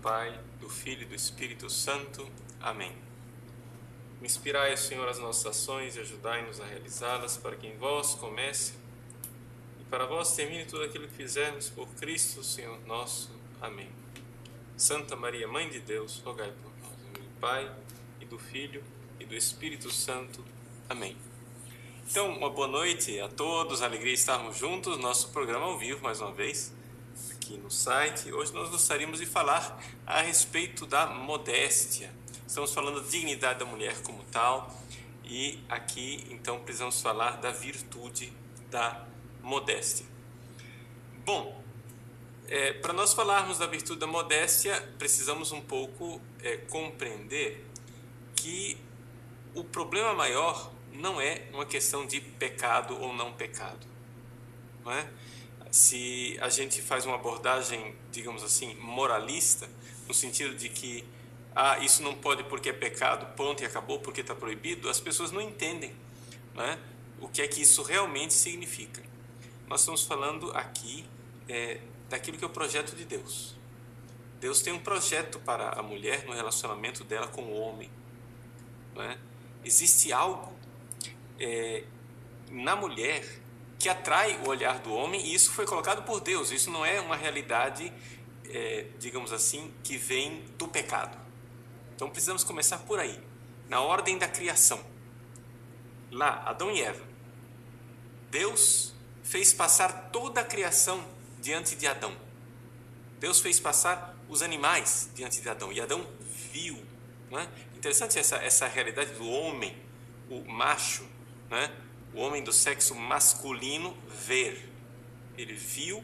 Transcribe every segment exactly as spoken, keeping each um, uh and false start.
Pai, do Filho e do Espírito Santo. Amém. Inspirai, Senhor, as nossas ações e ajudai-nos a realizá-las, para que em vós comece e para vós termine tudo aquilo que fizermos por Cristo, Senhor nosso. Amém. Santa Maria, Mãe de Deus, rogai por nós. Em nome do Pai, e do Filho e do Espírito Santo. Amém. Então, uma boa noite a todos, alegria estarmos juntos, nosso programa ao vivo, mais uma vez, aqui no site. Hoje nós gostaríamos de falar a respeito da modéstia. Estamos falando da dignidade da mulher como tal, e aqui, então, precisamos falar da virtude da modéstia. Bom, é, para nós falarmos da virtude da modéstia, precisamos um pouco é, compreender que o problema maior não é uma questão de pecado ou não pecado, não é? Se a gente faz uma abordagem, digamos assim, moralista, no sentido de que ah, isso não pode porque é pecado, ponto e acabou, porque está proibido, as pessoas não entendem, não é? O que é que isso realmente significa. Nós estamos falando aqui é, daquilo que é o projeto de Deus. Deus tem um projeto para a mulher no relacionamento dela com o homem, não é? Existe algo é, na mulher que atrai o olhar do homem, e isso foi colocado por Deus. Isso não é uma realidade, é, digamos assim, que vem do pecado. Então precisamos começar por aí, na ordem da criação. Lá, Adão e Eva. Deus fez passar toda a criação diante de Adão. Deus fez passar os animais diante de Adão, e Adão viu. Não é? Interessante essa, essa realidade do homem, o macho, não é? O homem do sexo masculino ver. Ele viu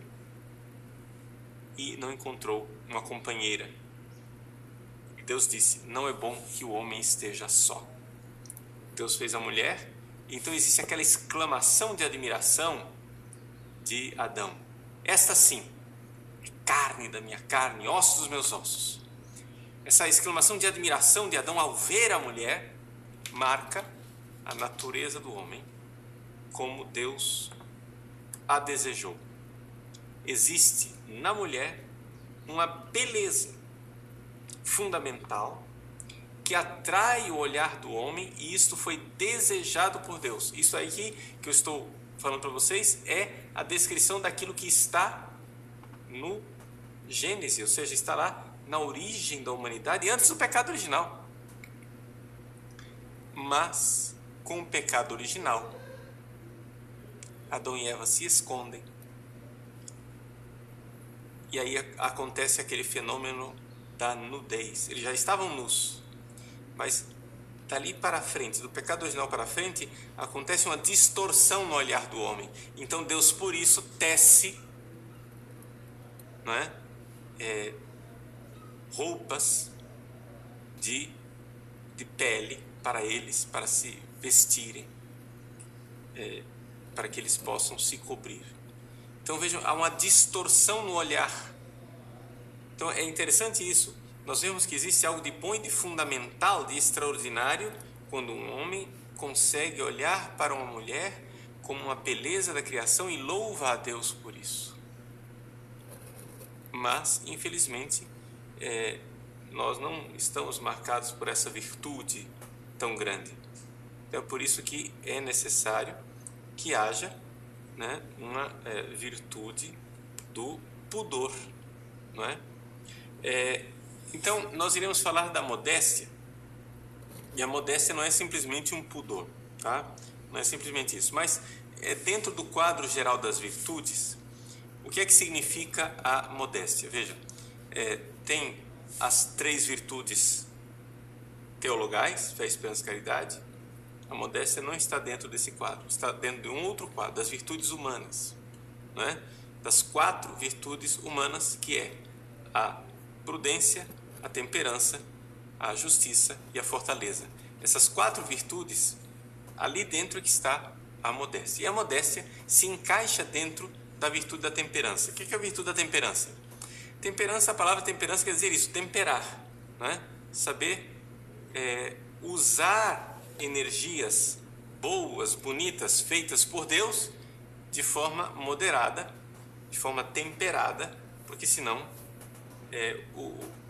e não encontrou uma companheira. Deus disse, não é bom que o homem esteja só. Deus fez a mulher, então existe aquela exclamação de admiração de Adão. Esta sim, é carne da minha carne, ossos dos meus ossos. Essa exclamação de admiração de Adão ao ver a mulher marca a natureza do homem como Deus a desejou. Existe na mulher uma beleza fundamental que atrai o olhar do homem, e isto foi desejado por Deus. Isso aí que, que eu estou falando para vocês é a descrição daquilo que está no Gênesis, ou seja, está lá na origem da humanidade, antes do pecado original. Mas, com o pecado original, Adão e Eva se escondem. E aí acontece aquele fenômeno da nudez. Eles já estavam nus, mas dali para frente, do pecado original para frente, acontece uma distorção no olhar do homem. Então Deus, por isso, tece, não é? É, roupas de, de pele para eles, para se vestirem, é, para que eles possam se cobrir. Então vejam, há uma distorção no olhar. Então é interessante isso. Nós vemos que existe algo de bom e de fundamental, de extraordinário, quando um homem consegue olhar para uma mulher como uma beleza da criação e louva a Deus por isso. Mas, infelizmente, é, nós não estamos marcados por essa virtude tão grande. Então é por isso que é necessário que haja, né, uma é, virtude do pudor, não é? É, então, nós iremos falar da modéstia, e a modéstia não é simplesmente um pudor, tá? Não é simplesmente isso, mas é dentro do quadro geral das virtudes. O que é que significa a modéstia? Veja, é, tem as três virtudes teologais, fé, esperança e caridade. A modéstia não está dentro desse quadro, está dentro de um outro quadro, das virtudes humanas, não é? Das quatro virtudes humanas, que é a prudência, a temperança, a justiça e a fortaleza. Essas quatro virtudes, ali dentro é que está a modéstia. E a modéstia se encaixa dentro da virtude da temperança. O que é a virtude da temperança? Temperança, a palavra temperança quer dizer isso, temperar, não é? Saber é, usar energias boas, bonitas, feitas por Deus, de forma moderada, de forma temperada, porque senão é, o,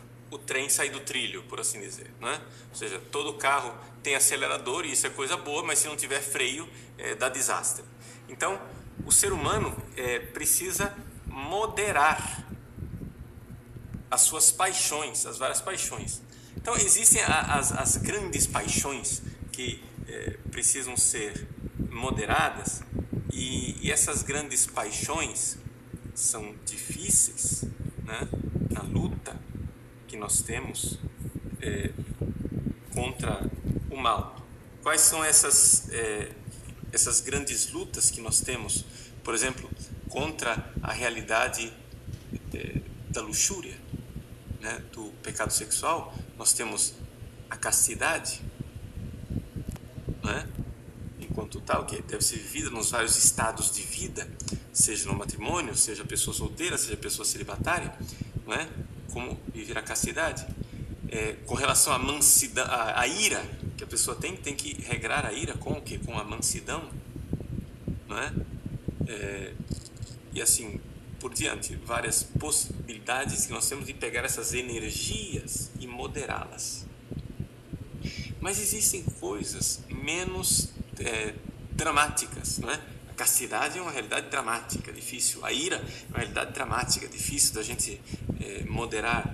trem sair do trilho, por assim dizer, né? Ou seja, todo carro tem acelerador e isso é coisa boa, mas se não tiver freio, é, dá desastre. Então, o ser humano é, precisa moderar as suas paixões, as várias paixões. Então, existem as, as grandes paixões que é, precisam ser moderadas, e, e essas grandes paixões são difíceis, né? Na luta que nós temos é, contra o mal. Quais são essas, é, essas grandes lutas que nós temos, por exemplo, contra a realidade é, da luxúria, né? Do pecado sexual? Nós temos a castidade, né? Enquanto tal, que deve ser vivida nos vários estados de vida, seja no matrimônio, seja pessoa solteira, seja pessoa celibatária, não é? Como viver a castidade. É, com relação à mansidão, à, à ira que a pessoa tem, tem que regrar a ira com o quê? Com a mansidão, não é? É, e assim por diante, várias possibilidades que nós temos de pegar essas energias e moderá-las. Mas existem coisas menos é, dramáticas, não é? A castidade é uma realidade dramática, difícil. A ira é uma realidade dramática, difícil da gente é, moderar.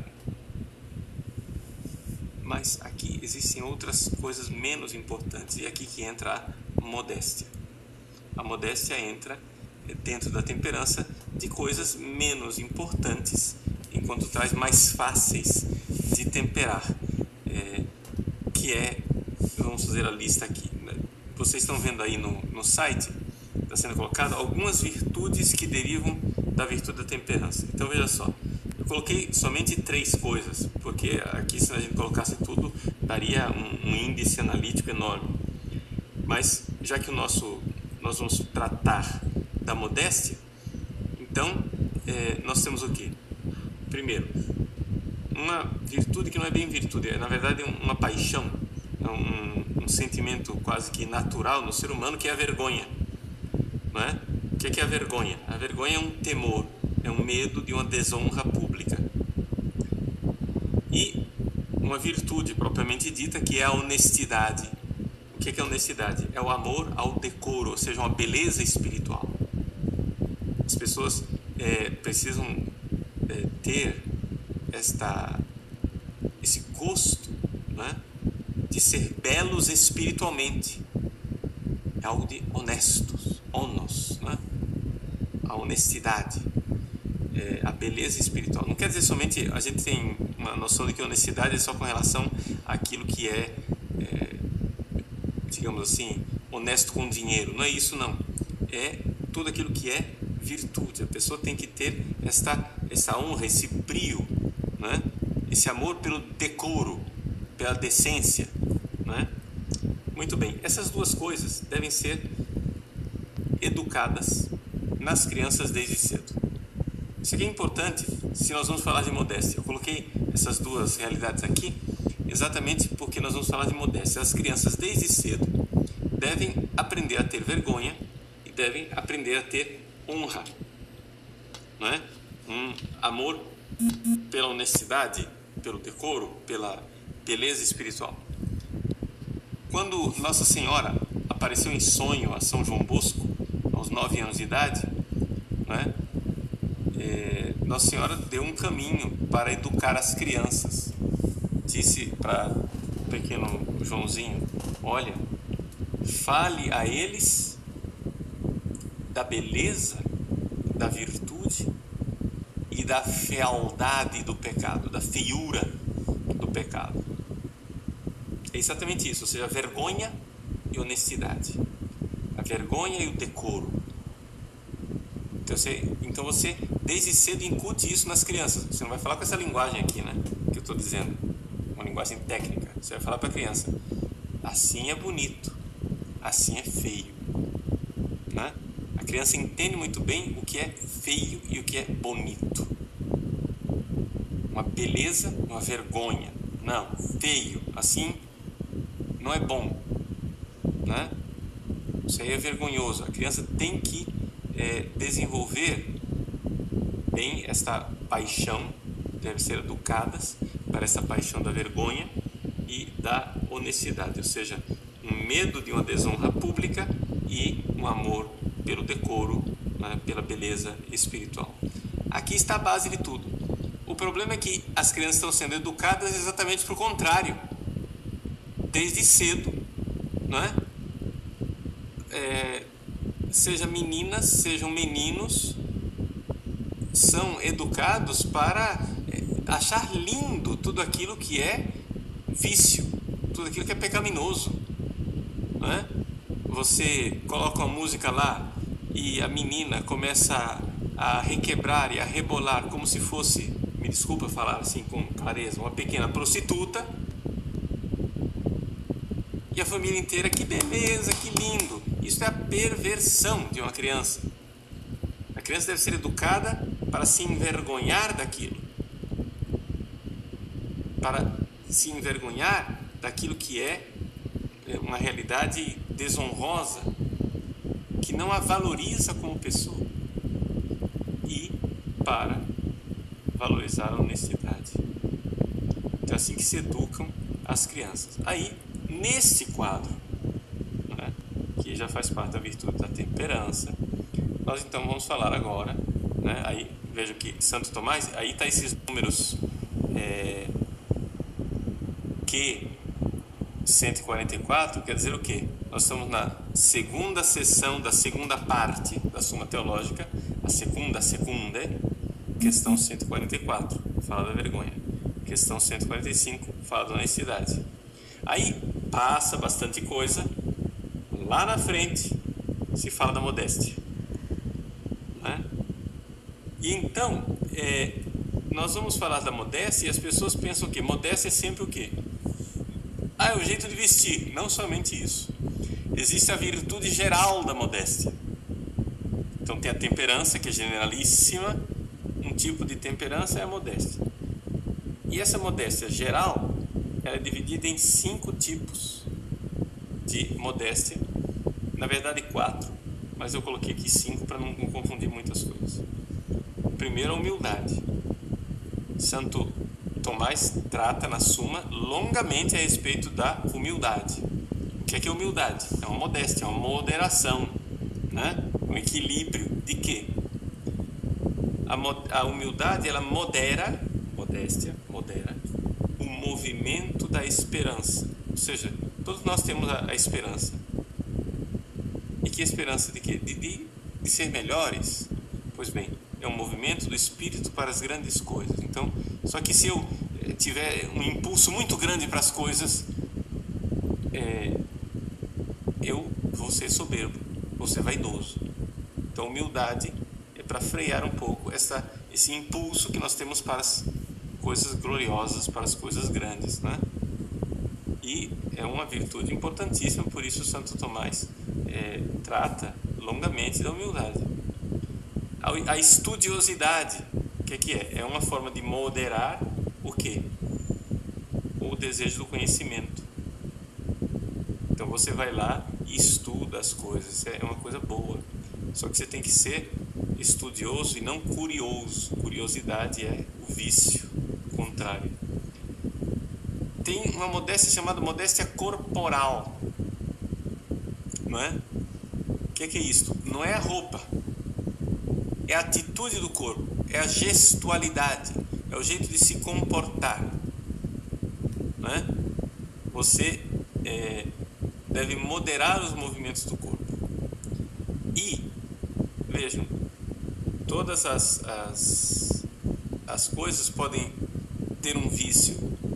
Mas aqui existem outras coisas menos importantes, e é aqui que entra a modéstia. A modéstia entra dentro da temperança de coisas menos importantes, enquanto traz mais fáceis de temperar, é, que é, vamos fazer a lista aqui, né? Vocês estão vendo aí no, no site, está sendo colocado algumas virtudes que derivam da virtude da temperança. Então veja só, eu coloquei somente três coisas, porque aqui, se a gente colocasse tudo, daria um, um índice analítico enorme. Mas já que o nosso, nós vamos tratar da modéstia, então é, nós temos o quê? Primeiro, uma virtude que não é bem virtude, é na verdade uma paixão, é um, um sentimento quase que natural no ser humano, que é a vergonha, não é? O que é, que é a vergonha? A vergonha é um temor, é um medo de uma desonra pública. E uma virtude propriamente dita, que é a honestidade. O que é, que é a honestidade? É o amor ao decoro, ou seja, uma beleza espiritual. As pessoas é, precisam é, ter esta, esse gosto, né, de ser belos espiritualmente. É algo de honestos, honos, né? A honestidade, é, a beleza espiritual. Não quer dizer somente, a gente tem uma noção de que a honestidade é só com relação àquilo que é, é digamos assim, honesto com dinheiro. Não é isso, não. É tudo aquilo que é virtude. A pessoa tem que ter esta, essa honra, esse brio, né? Esse amor pelo decoro, pela decência, né? Muito bem, essas duas coisas devem ser educadas nas crianças desde cedo. Isso aqui é importante se nós vamos falar de modéstia. Eu coloquei essas duas realidades aqui exatamente porque nós vamos falar de modéstia. As crianças desde cedo devem aprender a ter vergonha e devem aprender a ter honra, não é? Um amor pela honestidade, pelo decoro, pela beleza espiritual. Quando Nossa Senhora apareceu em sonho a São João Bosco, aos nove anos de idade, não é? É, Nossa Senhora deu um caminho para educar as crianças. Disse para o pequeno Joãozinho: olha, fale a eles da beleza, da virtude e da fealdade do pecado, da feiura do pecado. É exatamente isso, ou seja, a vergonha e honestidade, a vergonha e o decoro. Então você, então você desde cedo incute isso nas crianças. Você não vai falar com essa linguagem aqui, né, que eu estou dizendo, uma linguagem técnica. Você vai falar para a criança: assim é bonito, assim é feio, né? A criança entende muito bem o que é feio e o que é bonito. Uma beleza, uma vergonha. Não, feio, assim não é bom, né? Isso aí é vergonhoso. A criança tem que é, desenvolver bem esta paixão, devem ser educadas para essa paixão da vergonha e da honestidade, ou seja, um medo de uma desonra pública e um amor pelo decoro, né, pela beleza espiritual. Aqui está a base de tudo. O problema é que as crianças estão sendo educadas exatamente para o contrário, desde cedo, não é? É, seja meninas, sejam meninos, são educados para achar lindo tudo aquilo que é vício, tudo aquilo que é pecaminoso, não é? Você coloca uma música lá e a menina começa a requebrar e a rebolar como se fosse, me desculpa falar assim com clareza, uma pequena prostituta, e a família inteira, que beleza, que lindo. Isso é a perversão de uma criança. A criança deve ser educada para se envergonhar daquilo, para se envergonhar daquilo que é uma realidade desonrosa, que não a valoriza como pessoa, e para valorizar a honestidade. Então é assim que se educam as crianças. Aí, nesse quadro, né, que já faz parte da virtude da temperança, nós então vamos falar agora, né, aí veja que Santo Tomás, aí está esses números é, Q cento e quarenta e quatro, quer dizer o quê? Nós estamos na segunda sessão da segunda parte da Suma Teológica, a segunda, segunda, questão cento e quarenta e quatro, fala da vergonha. Questão cento e quarenta e cinco, fala da honestidade. Aí passa bastante coisa, lá na frente se fala da modéstia, né? E então, é, nós vamos falar da modéstia e as pessoas pensam que modéstia é sempre o quê? Ah, é o jeito de vestir. Não somente isso. Existe a virtude geral da modéstia. Então tem a temperança, que é generalíssima. Um tipo de temperança é a modéstia. E essa modéstia geral, ela é dividida em cinco tipos de modéstia. Na verdade, quatro. Mas eu coloquei aqui cinco para não, não confundir muitas coisas. Primeiro, a humildade. Santo Tomás trata na Suma longamente a respeito da humildade. O que é que é humildade? É uma modéstia, é uma moderação, né? Um equilíbrio de quê? A, a humildade, ela modera, modéstia, modera, o movimento da esperança. Ou seja, todos nós temos a, a esperança. E que esperança de quê? De, de, de ser melhores? Pois bem, é um movimento do espírito para as grandes coisas. Então, só que se eu tiver um impulso muito grande para as coisas, é, eu vou ser soberbo, vou ser vaidoso. Então, humildade é para frear um pouco essa, esse impulso que nós temos para as coisas gloriosas, para as coisas grandes, né? E é uma virtude importantíssima, por isso Santo Tomás é, trata longamente da humildade. A, a estudiosidade, o que, que é? É uma forma de moderar o quê? O desejo do conhecimento. Então você vai lá e estuda as coisas, é uma coisa boa. Só que você tem que ser estudioso e não curioso. Curiosidade é o vício, o contrário. Tem uma modéstia chamada modéstia corporal, não é? O que é, que é isso? Não é a roupa, é a atitude do corpo, é a gestualidade, é o jeito de se comportar, não é? Você é, deve moderar os movimentos do corpo. E vejam, todas as, as, as coisas podem ter um vício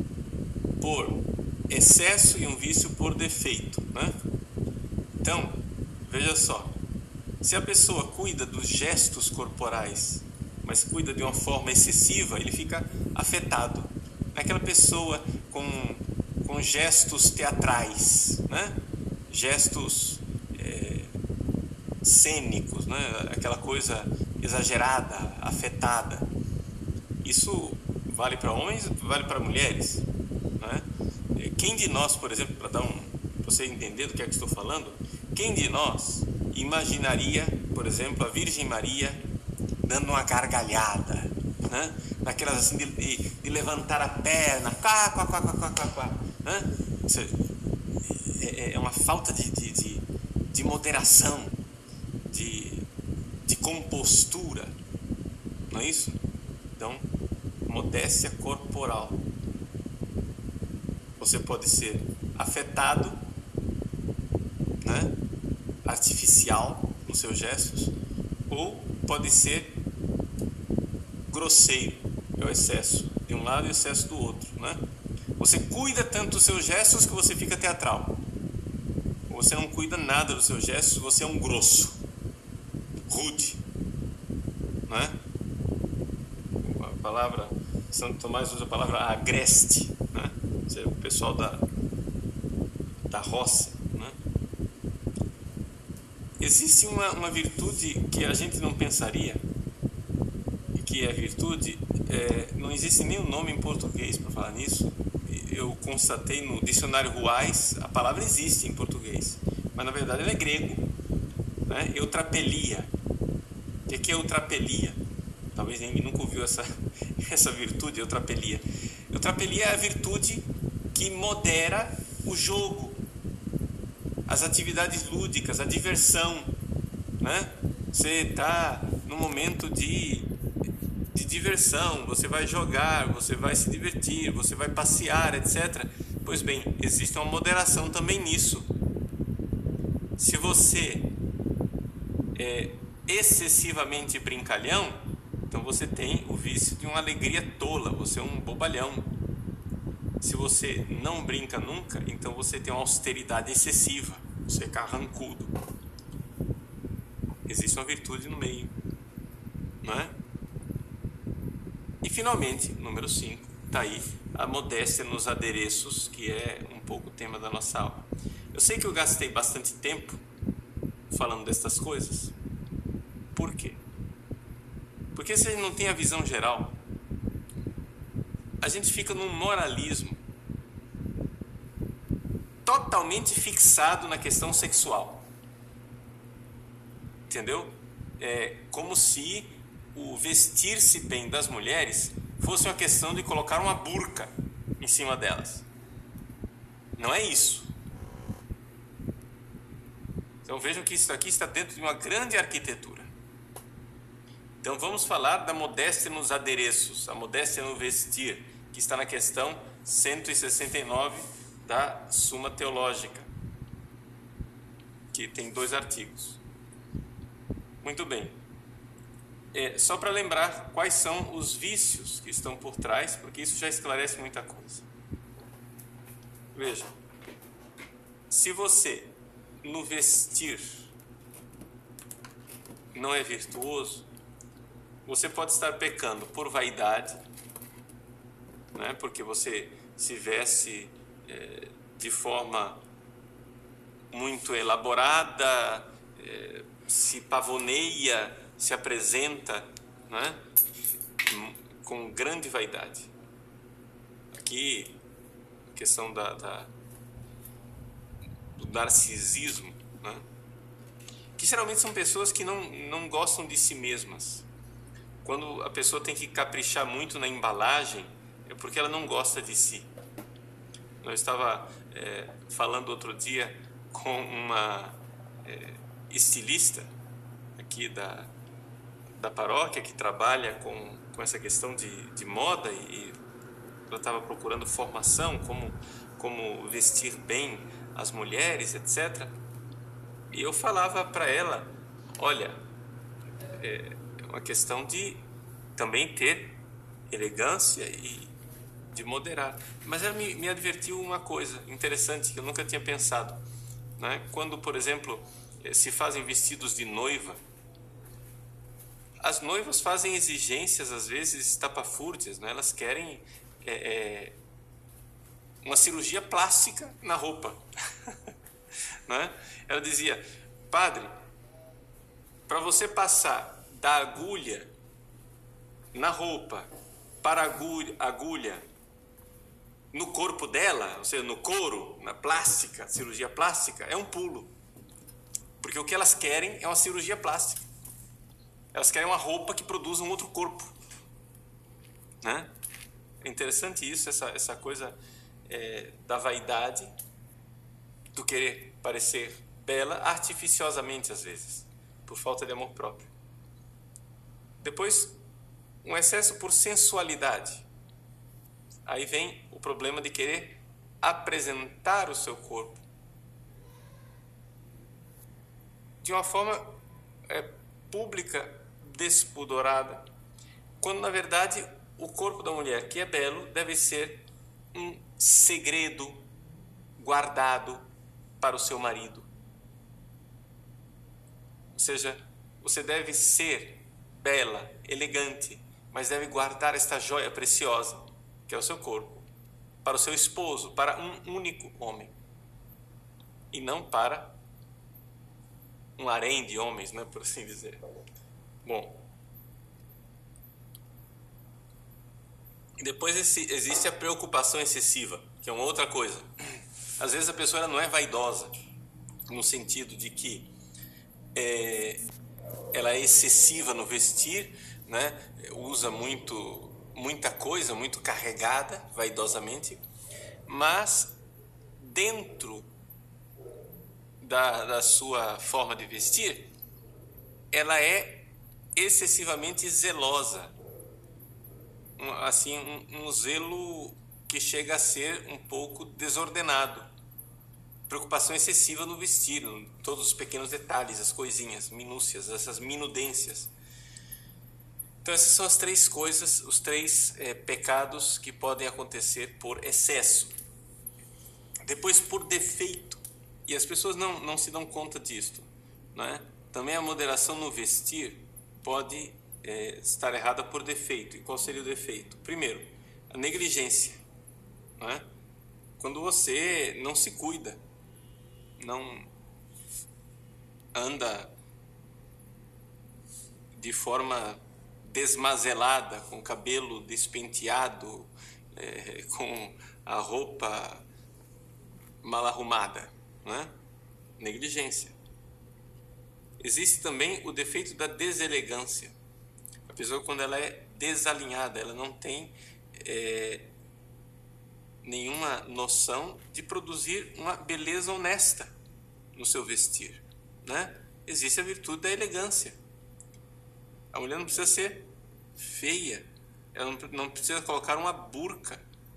por excesso e um vício por defeito, né? Então, veja só, se a pessoa cuida dos gestos corporais, mas cuida de uma forma excessiva, ele fica afetado. Aquela pessoa com, com gestos teatrais, né? Gestos é, cênicos, né? Aquela coisa exagerada, afetada. Isso vale para homens, vale para mulheres, né? Quem de nós, por exemplo, para dar um, você entender do que é que estou falando, quem de nós imaginaria, por exemplo, a Virgem Maria dando uma gargalhada, né? Daquelas assim de, de, de levantar a perna, quá, quá, quá, quá, quá, quá, quá. Isso é, é uma falta de, de, de, de moderação, de, de compostura, não é isso? Então, modéstia corporal. Você pode ser afetado, né? Artificial nos seus gestos, ou pode ser grosseiro, é o excesso de um lado e o excesso do outro, né? Você cuida tanto dos seus gestos que você fica teatral. Ou você não cuida nada dos seus gestos, você é um grosso, rude, né? A palavra, Santo Tomás usa a palavra agreste, né? Isso é o pessoal da, da roça, né? Existe uma, uma virtude que a gente não pensaria, que é virtude, é, não existe nenhum nome em português para falar nisso. Eu constatei no dicionário Ruais, a palavra existe em português, mas na verdade ela é grego, né? Eutrapelia. O que é eutrapelia? Talvez ninguém nunca ouviu essa, essa virtude, eutrapelia. Eutrapelia é a virtude que modera o jogo, as atividades lúdicas, a diversão, né? Você está num momento de, de diversão, você vai jogar, você vai se divertir, você vai passear, etcétera. Pois bem, existe uma moderação também nisso. Se você é excessivamente brincalhão, então você tem o vício de uma alegria tola, você é um bobalhão. Se você não brinca nunca, então você tem uma austeridade excessiva, você é carrancudo. Existe uma virtude no meio, não é? E finalmente, número cinco, está aí a modéstia nos adereços, que é um pouco o tema da nossa aula. Eu sei que eu gastei bastante tempo falando dessas coisas. Por quê? Porque se a gente não tem a visão geral, a gente fica num moralismo totalmente fixado na questão sexual. Entendeu? É como se o vestir-se bem das mulheres fosse uma questão de colocar uma burca em cima delas. Não é isso. Então vejam que isso aqui está dentro de uma grande arquitetura. Então vamos falar da modéstia nos adereços, a modéstia no vestir, que está na questão cento e sessenta e nove da Suma Teológica, que tem dois artigos. Muito bem. É, só para lembrar quais são os vícios que estão por trás, porque isso já esclarece muita coisa. Veja, se você no vestir não é virtuoso, você pode estar pecando por vaidade, né? Porque você se veste é, de forma muito elaborada, é, se pavoneia, se apresenta, né? Com grande vaidade. Aqui, a questão da, da, do narcisismo, né? Que geralmente são pessoas que não, não gostam de si mesmas. Quando a pessoa tem que caprichar muito na embalagem, é porque ela não gosta de si. Eu estava é, falando outro dia com uma é, estilista aqui da, da paróquia, que trabalha com, com essa questão de, de moda, e ela estava procurando formação, como, como vestir bem as mulheres, etcétera. E eu falava para ela, olha, é, uma questão de também ter elegância e de moderar. Mas ela me, me advertiu uma coisa interessante que eu nunca tinha pensado, né? Quando, por exemplo, se fazem vestidos de noiva, as noivas fazem exigências, às vezes, estapafúrdias, né? Elas querem é, é, uma cirurgia plástica na roupa. Né? Ela dizia, padre, para você passar da agulha na roupa para a agulha, agulha no corpo dela, ou seja, no couro, na plástica, cirurgia plástica, é um pulo. Porque o que elas querem é uma cirurgia plástica. Elas querem uma roupa que produza um outro corpo, né? É interessante isso, essa, essa coisa é, da vaidade, do querer parecer bela, artificiosamente às vezes, por falta de amor próprio. Depois, um excesso por sensualidade. Aí vem o problema de querer apresentar o seu corpo de uma forma é, pública, despudorada, quando na verdade o corpo da mulher que é belo deve ser um segredo guardado para o seu marido. Ou seja, você deve ser bela, elegante, mas deve guardar esta joia preciosa, que é o seu corpo, para o seu esposo, para um único homem, e não para um harém de homens, né, por assim dizer. Bom, depois existe a preocupação excessiva, que é uma outra coisa. Às vezes a pessoa ela não é vaidosa, no sentido de que é, ela é excessiva no vestir, né? Usa muito, muita coisa, muito carregada, vaidosamente, mas dentro da, da sua forma de vestir, ela é excessivamente zelosa, um, assim, um, um zelo que chega a ser um pouco desordenado. Preocupação excessiva no vestir, em todos os pequenos detalhes, as coisinhas, minúcias, essas minudências. Então essas são as três coisas, os três é, pecados que podem acontecer por excesso. Depois por defeito, e as pessoas não, não se dão conta disto, né? Também a moderação no vestir pode é, estar errada por defeito. E qual seria o defeito? Primeiro, a negligência, né? Quando você não se cuida, não anda de forma desmazelada, com o cabelo despenteado, é, com a roupa mal arrumada, né? Negligência. Existe também o defeito da deselegância. A pessoa, quando ela é desalinhada, ela não tem é, nenhuma noção de produzir uma beleza honesta no seu vestir, né? Existe a virtude da elegância. A mulher não precisa ser feia, ela não precisa colocar uma burca.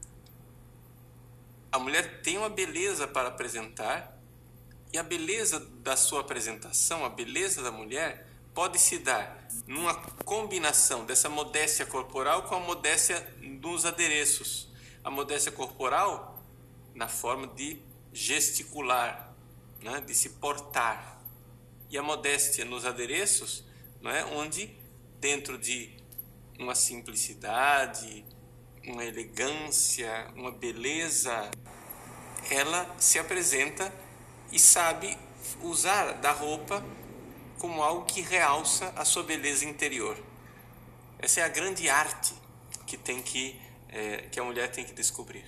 A mulher tem uma beleza para apresentar, e a beleza da sua apresentação, a beleza da mulher, pode se dar numa combinação dessa modéstia corporal com a modéstia dos adereços. A modéstia corporal na forma de gesticular, né, de se portar, e a modéstia nos adereços, não é, onde dentro de uma simplicidade, uma elegância, uma beleza, ela se apresenta e sabe usar da roupa como algo que realça a sua beleza interior. Essa é a grande arte que tem que é, que a mulher tem que descobrir.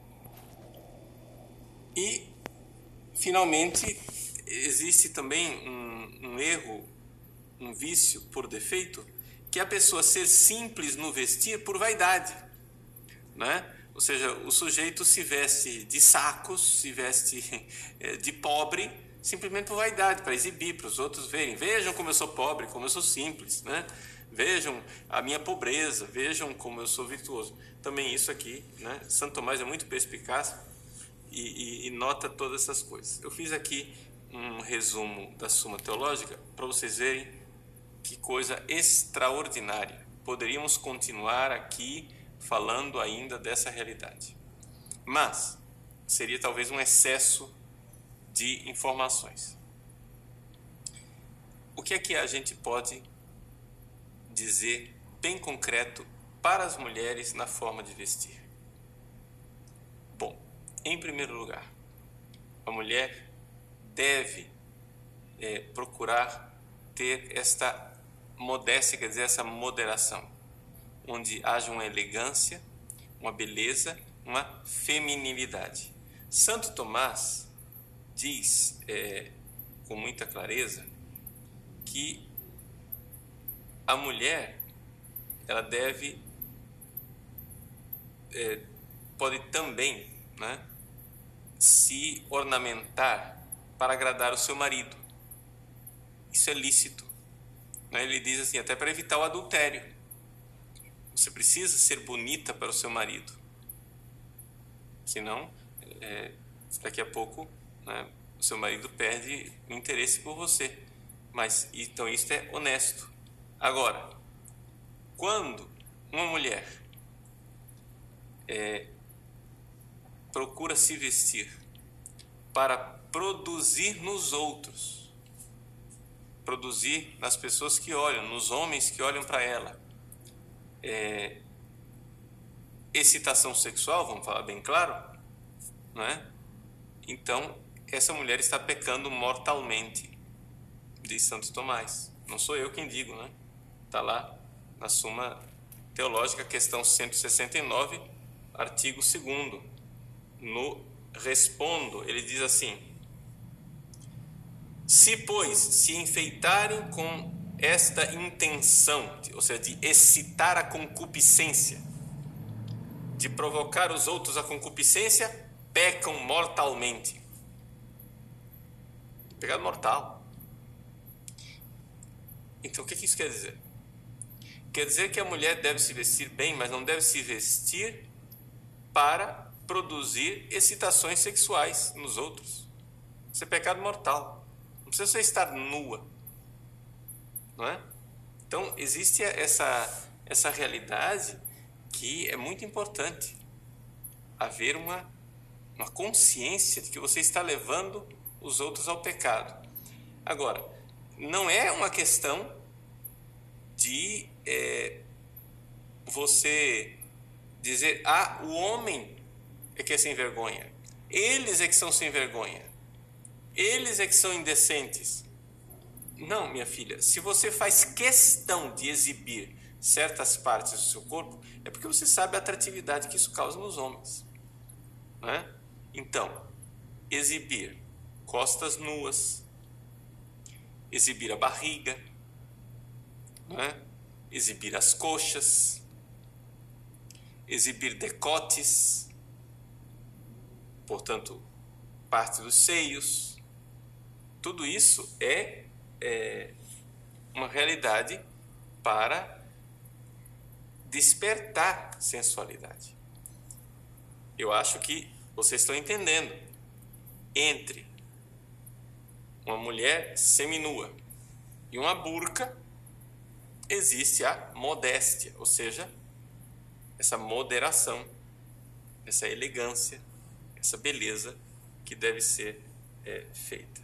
E finalmente existe também um, um erro, um vício por defeito, que é a pessoa ser simples no vestir por vaidade, né? Ou seja, o sujeito se veste de sacos, se veste de pobre, simplesmente por vaidade, para exibir, para os outros verem. Vejam como eu sou pobre, como eu sou simples, né? Vejam a minha pobreza, vejam como eu sou virtuoso. Também isso aqui, né? Santo Tomás é muito perspicaz e, e, e nota todas essas coisas. Eu fiz aqui um resumo da Suma Teológica para vocês verem que coisa extraordinária. Poderíamos continuar aqui falando ainda dessa realidade, mas seria talvez um excesso de informações. O que é que a gente pode dizer bem concreto para as mulheres na forma de vestir? Bom, em primeiro lugar, a mulher deve é, procurar ter esta modéstia, quer dizer, essa moderação, onde haja uma elegância, uma beleza, uma feminilidade. Santo Tomás diz é, com muita clareza que a mulher ela deve é, pode também, né, se ornamentar para agradar o seu marido. Isso é lícito, né? Ele diz assim, até para evitar o adultério. Você precisa ser bonita para o seu marido, senão é, daqui a pouco, né, o seu marido perde o interesse por você. Mas então isso é honesto. Agora, quando uma mulher é, procura se vestir para produzir nos outros, produzir nas pessoas que olham, nos homens que olham para ela, é, excitação sexual, vamos falar bem claro, não é? Então, essa mulher está pecando mortalmente, diz Santo Tomás. Não sou eu quem digo, né? Está lá na Suma Teológica, questão cento e sessenta e nove, artigo segundo. No Respondo, ele diz assim: se, pois, se enfeitarem com esta intenção, ou seja, de excitar a concupiscência, de provocar os outros a concupiscência, pecam mortalmente. Pecado mortal. Então, o que isso quer dizer? Quer dizer que a mulher deve se vestir bem, mas não deve se vestir para produzir excitações sexuais nos outros. Isso é pecado mortal. Não precisa só estar nua, não é? Então, existe essa, essa realidade que é muito importante. Haver uma, uma consciência de que você está levando os outros ao pecado. Agora, não é uma questão de é, você dizer, ah, o homem é que é sem vergonha. Eles é que são sem vergonha. Eles é que são indecentes. Não, minha filha, se você faz questão de exibir certas partes do seu corpo, é porque você sabe a atratividade que isso causa nos homens, né? Então, exibir costas nuas, exibir a barriga, né? Exibir as coxas, exibir decotes, portanto, parte dos seios, tudo isso é, é uma realidade para despertar sensualidade. Eu acho que vocês estão entendendo. Entre uma mulher seminua e uma burca, existe a modéstia, ou seja, essa moderação, essa elegância, essa beleza que deve ser é, feita.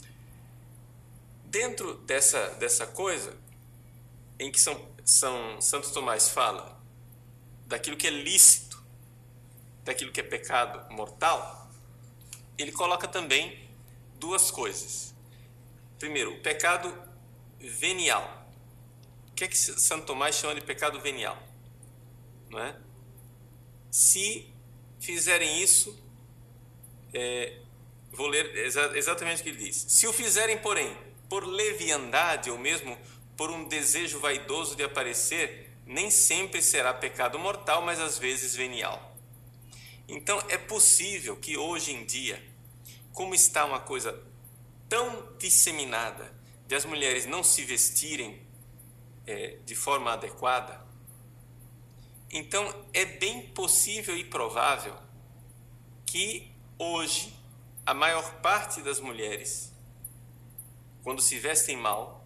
Dentro dessa, dessa coisa, em que São, São Santo Tomás fala daquilo que é lícito, daquilo que é pecado mortal, ele coloca também duas coisas. Primeiro, o pecado venial. O que é que Santo Tomás chama de pecado venial? Não é? Se fizerem isso, é, vou ler exa exatamente o que ele diz. Se o fizerem, porém, por leviandade ou mesmo por um desejo vaidoso de aparecer, nem sempre será pecado mortal, mas às vezes venial. Então, é possível que hoje em dia, como está uma coisa tão disseminada de as mulheres não se vestirem é, de forma adequada, então é bem possível e provável que hoje a maior parte das mulheres, quando se vestem mal,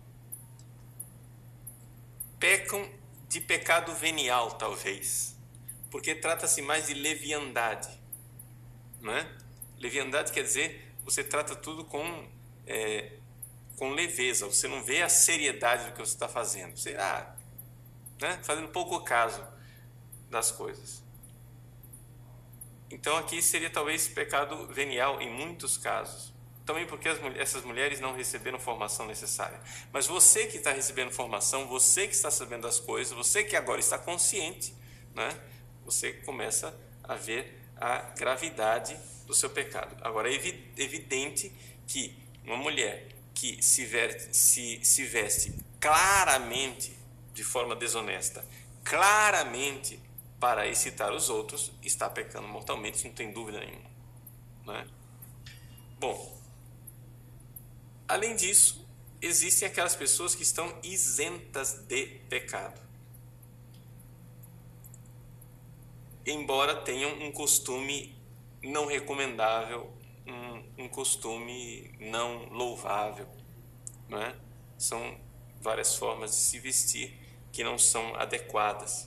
pecam de pecado venial, talvez, porque trata-se mais de leviandade, não é? Leviandade quer dizer, você trata tudo com, é, com leveza, você não vê a seriedade do que você está fazendo, você ah, né? Fazendo pouco caso das coisas. Então aqui seria talvez pecado venial em muitos casos, também porque as, essas mulheres não receberam formação necessária. Mas você que está recebendo formação, você que está sabendo das coisas, você que agora está consciente, né? Você começa a ver a gravidade do seu pecado. Agora é evidente que uma mulher que se veste, se, se veste claramente de forma desonesta, claramente para excitar os outros, está pecando mortalmente, isso não tem dúvida nenhuma, não é? Bom, além disso, existem aquelas pessoas que estão isentas de pecado, embora tenham um costume não recomendável, um, um costume não louvável, não é? São várias formas de se vestir que não são adequadas.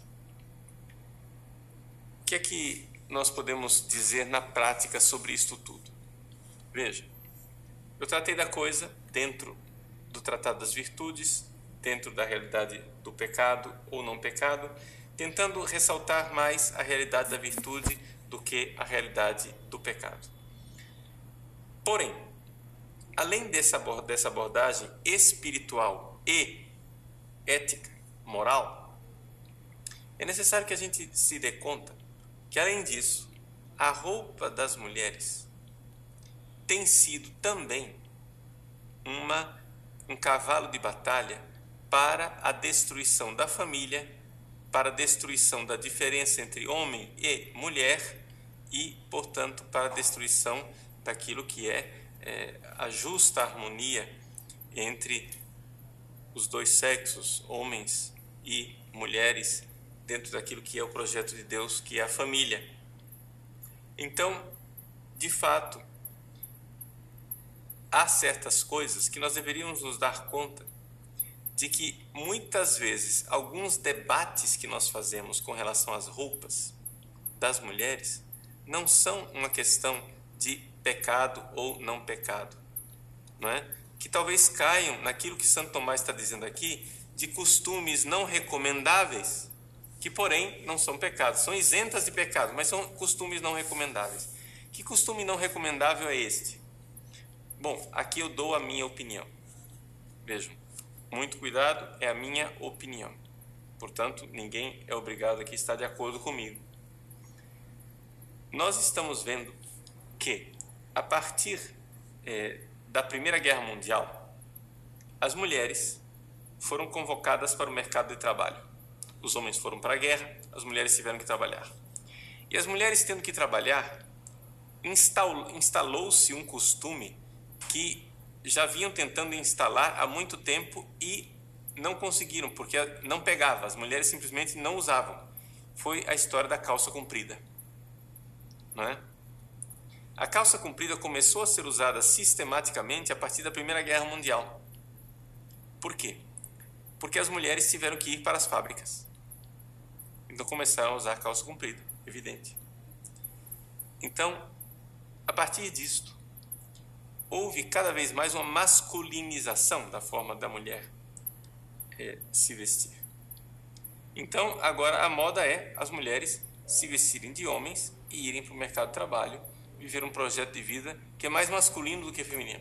O que é que nós podemos dizer na prática sobre isto tudo? Veja, eu tratei da coisa dentro do Tratado das Virtudes, dentro da realidade do pecado ou não pecado, tentando ressaltar mais a realidade da virtude do que a realidade do pecado. Porém, além dessa abordagem espiritual e ética, moral, é necessário que a gente se dê conta que, além disso, a roupa das mulheres tem sido também uma, um cavalo de batalha para a destruição da família, para a destruição da diferença entre homem e mulher e, portanto, para a destruição daquilo que é, é a justa harmonia entre os dois sexos, homens e mulheres, dentro daquilo que é o projeto de Deus, que é a família. Então, de fato, há certas coisas que nós deveríamos nos dar conta de que, muitas vezes, alguns debates que nós fazemos com relação às roupas das mulheres não são uma questão de pecado ou não pecado, não é? Que talvez caiam naquilo que Santo Tomás está dizendo aqui, de costumes não recomendáveis, que porém não são pecados, são isentas de pecado, mas são costumes não recomendáveis. Que costume não recomendável é este? Bom, aqui eu dou a minha opinião. Vejam, muito cuidado, é a minha opinião. Portanto, ninguém é obrigado aqui a estar de acordo comigo. Nós estamos vendo que, a partir é, da Primeira Guerra Mundial, as mulheres foram convocadas para o mercado de trabalho. Os homens foram para a guerra, as mulheres tiveram que trabalhar. E as mulheres tendo que trabalhar, instalou-se um costume que já vinham tentando instalar há muito tempo e não conseguiram, porque não pegava, as mulheres simplesmente não usavam. Foi a história da calça comprida, não é? A calça comprida começou a ser usada sistematicamente a partir da Primeira Guerra Mundial. Por quê? Porque as mulheres tiveram que ir para as fábricas. Então começaram a usar calça comprida, evidente. Então, a partir disto, houve cada vez mais uma masculinização da forma da mulher é, se vestir. Então, agora a moda é as mulheres se vestirem de homens e irem para o mercado de trabalho, viver um projeto de vida que é mais masculino do que feminino.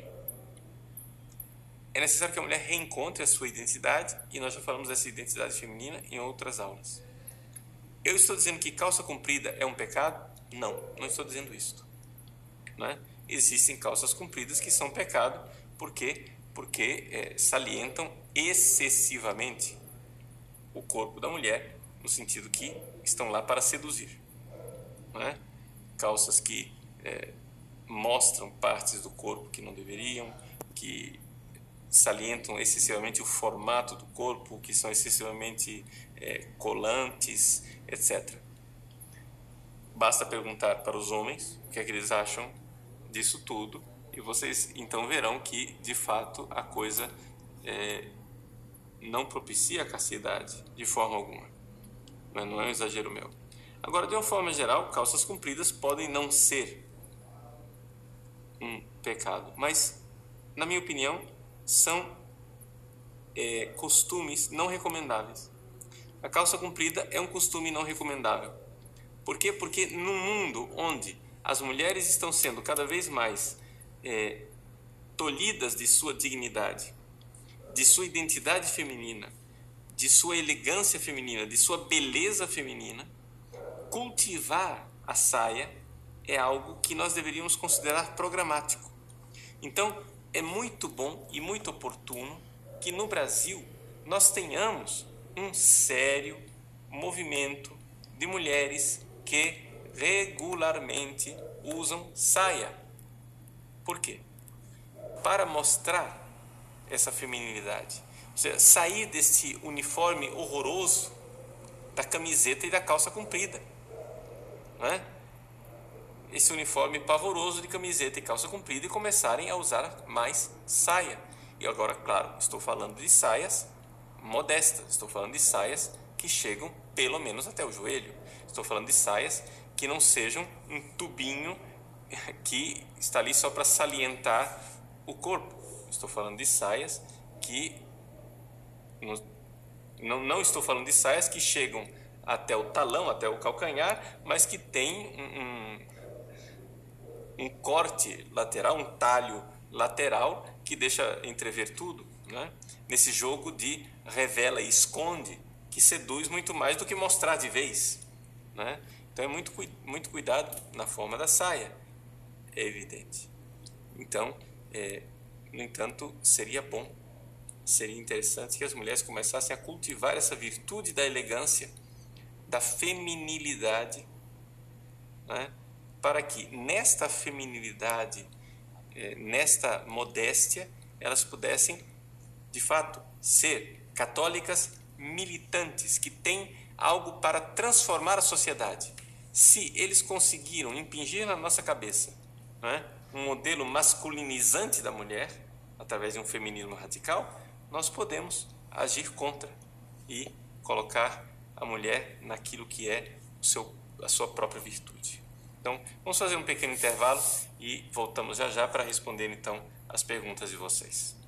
É necessário que a mulher reencontre a sua identidade, e nós já falamos dessa identidade feminina em outras aulas. Eu estou dizendo que calça comprida é um pecado? Não, não estou dizendo isso. Não é? Existem calças compridas que são pecado porque, porque é, salientam excessivamente o corpo da mulher, no sentido que estão lá para seduzir. Não é? Calças que é, mostram partes do corpo que não deveriam, que salientam excessivamente o formato do corpo, que são excessivamente é, colantes, etcétera. Basta perguntar para os homens o que é que eles acham disso tudo, e vocês então verão que, de fato, a coisa é, não propicia a castidade de forma alguma. Mas não é um exagero meu. Agora, de uma forma geral, calças compridas podem não ser um pecado, mas, na minha opinião, são é, costumes não recomendáveis. A calça comprida é um costume não recomendável. Por quê? Porque num mundo onde as mulheres estão sendo cada vez mais é, tolhidas de sua dignidade, de sua identidade feminina, de sua elegância feminina, de sua beleza feminina, cultivar a saia é algo que nós deveríamos considerar programático. Então, é muito bom e muito oportuno que no Brasil nós tenhamos um sério movimento de de mulheres que regularmente usam saia. Por quê? Para mostrar essa feminilidade. Ou seja, sair desse uniforme horroroso da camiseta e da calça comprida. Não é? Esse uniforme pavoroso de camiseta e calça comprida e começarem a usar mais saia. E agora, claro, estou falando de saias modestas, estou falando de saias que chegam pelo menos até o joelho. Estou falando de saias que não sejam um tubinho que está ali só para salientar o corpo. Estou falando de saias que... Não, não estou falando de saias que chegam até o talão, até o calcanhar, mas que tem um, um, um corte lateral, um talho lateral que deixa entrever tudo, né? Nesse jogo de revela e esconde, que seduz muito mais do que mostrar de vez, né? Então é muito, muito cuidado na forma da saia, é evidente. Então, é, no entanto, seria bom, seria interessante que as mulheres começassem a cultivar essa virtude da elegância, da feminilidade, né? Para que nesta feminilidade, é, nesta modéstia, elas pudessem, de fato, ser católicas militantes, que têm algo para transformar a sociedade. Se eles conseguiram impingir na nossa cabeça, né, um modelo masculinizante da mulher, através de um feminismo radical, nós podemos agir contra e colocar a mulher naquilo que é o seu, a sua própria virtude. Então, vamos fazer um pequeno intervalo e voltamos já já para responder, então, as perguntas de vocês.